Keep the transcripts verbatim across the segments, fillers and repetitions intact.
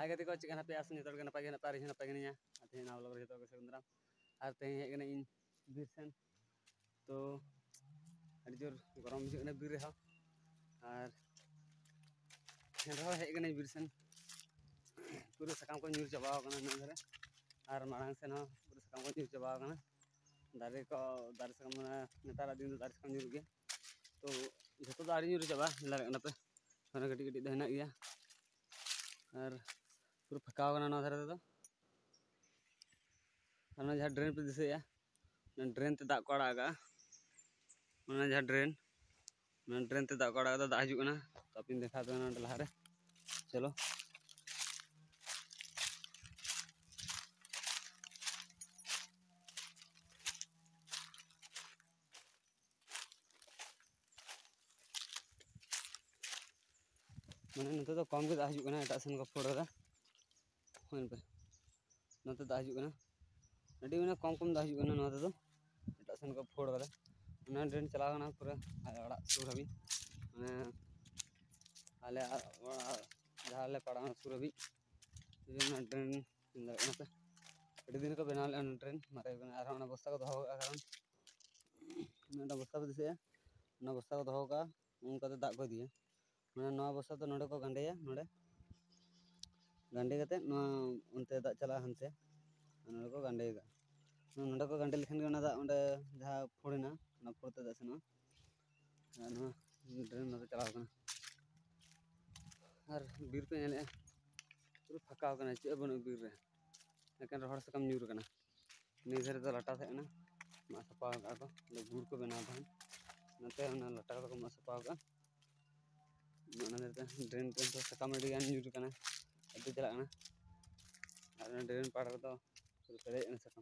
हाय गति को चिकन पे आसन जतोड़ के नपाय के नपाय रे नपाय गनिया अते ना ब्लॉग रे जतो के सगंदराम आर ते हेज गने इन बीर सेन तो अड़ी जोर गरम हिजु गने बीर रे हा आर हेन हेज गने बीर सेन पूरा सकाम को न्यूर चबाव कना न धरे आर मांग सेन हो पूरा सकाम को न्यूर चबाव कना दारे को दारे सकाम नेतार दिन दारे सकाम न्यूर गे तो जतो दारे न्यूर चबा लारे कना पे माने गटी गटी देना गया और पूरा फकाव कना न धरे तो अना जहाँ ड्रेन पे दिसेया ड्रेन ते दाग को आड़ागा अना जहाँ ड्रेन ड्रेन ते दाग को आड़ागा दाग हिजुग कना तो अपिन देखा दो ना लहा रे चलो मैंने नते तो कम के दाग हिजुग कना एटा सेन को फोड़ दा होन पे नते दाग हिजुग कना अड़ी मैंने कम कम दाग हिजुग कना नते तो एटा सेन को फोड़ दा ना ड्रेन चला कना पूरा अड़ा सुर हबी माने आले जहाँ ले पड़ा सुर हबी ना ड्रेन इंदा कना पे अड़ी दिन को बनाव ले ड्रेन मारे बना आर ना बस्ता को दोहो कारण ना बस्ता पे दिसे ना बस्ता को दोहो का उनका तो दाग को दिया मैंने नवा बस्ता तो नोडे को गंडेया नोडे गंडे कते नो उनते दाग चला हनते नोडे को गंडेगा नोडे को गंडे लिखन के ना दाग उंडे जहाँ फोड़ेना ना फोड़ते दाग सेनो ना ड्रेन ना चला कना और बीर पे नेले पूरा फकाव कना चे बनो बीर रे लेकिन रोहड़ सकम न्यूर कना निधर तो लटा थे ना मा सपा का को गुड़ को बना था नते ना लटा को मा सपा का ना ड्रेन ड्रेन तो सकम अड़ी गान न्यूर कना अड्डी चला कना और ड्रेन पाड़ तो पूरा पेरे ना सकम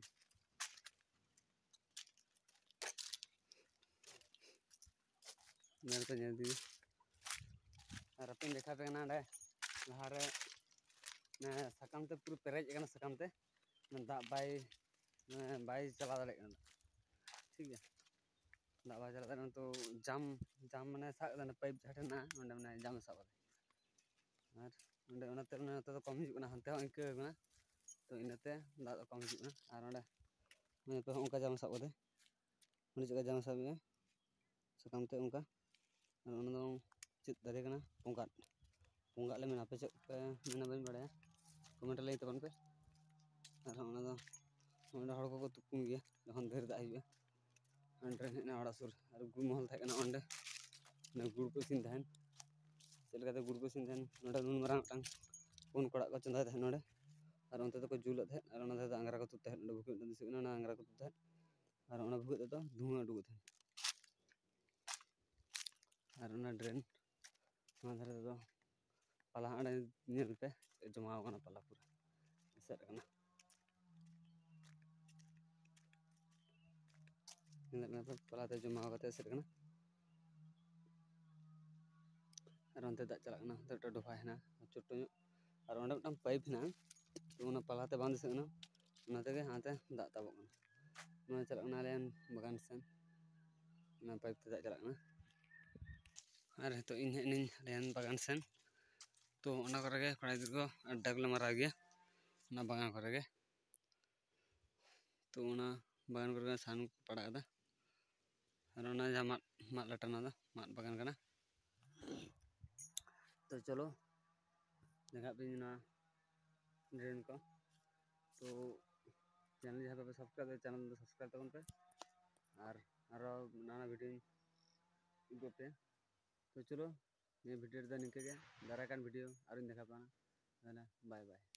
नेल तो नेल दी और अपन देखा पे ना डे लहारे ने सकम ते पूरा पेरेज कना सकम ते दा बाय बाय चला दाड़े कना ठीक है दा बाय चला दाड़े तो जाम जाम माने साग दाने पाइप जहां ना ओंडे माने जाम साब और ओंडे ओनाते ओनाते तो कम हिजुग कना हनते हो इंके कना तो इनाते दा तो कम हिजुग कना और ओंडे मैं पे उनका जाम साब दे ओंडे जगह जाम साब है सकम ते उनका और ओना दो चित दारे कना पोंगाट पोंगाट ले मेना पे चक पे मेना बन बड़े कमेंट ले तबन पे और ओना दो ओंडे हड़ को तुपुन गया जखन धेर दा हिजुग अंडे हेना अड़ा सुर और गुड़ महल थे कना ओंडे ना गुड़ को सिन थेन चल का गुड़ को सिन थेन नोडे नुन मरांग टांग पुन कोड़ा को चंदा थे नोडे और ओनते तो को जुल थे और ओना थे आंगरा को तुत थे नोडे भुके दिस ना आंगरा को तुत थे और ओना भुके तो धुआं उडुग थे और ओना ड्रेन ओना धरे तो पाला अड़े नेल पे जमाव कना पाला पूरा एसेट कना इन पे पाला ते जमाव कते एसेट कना और ओनते दाग चला कना तो डोफा हेना छोटो और ओंडे मिटन पाइप हेना तो ओना पाला ते बांध दिस कना ओना तेगे हाते दाग ताबो कना ओना चला कना लेन बगान सेन ओना पाइप ते दाग चला कना और तो इन हेनिन लेन बगान सेन तो ओना करे गे कड़ा गिद्रो अड्डा को मारा गया ओना बगान करे गे तो ओना बगान करे सान पड़ा दा और ओना जहाँ मात मात लटना दा मात बगान कना तो चलो देखा पे ना ड्रेन को तो चैनल जहाँ पे सब्सक्राइब चैनल तो सब्सक्राइब तबन पे और आरो नाना वीडियो पे तो चलो ये वीडियो निके दाराकान वीडियो और देखा पाना बाय बाय।